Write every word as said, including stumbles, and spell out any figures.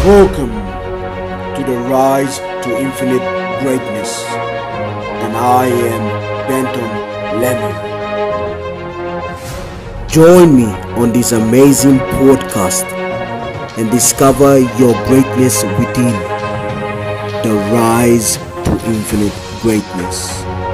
Welcome to the Rise to Infinite Greatness, and I am Benton Lemon. Join me on this amazing podcast and discover your greatness within. The Rise to Infinite Greatness.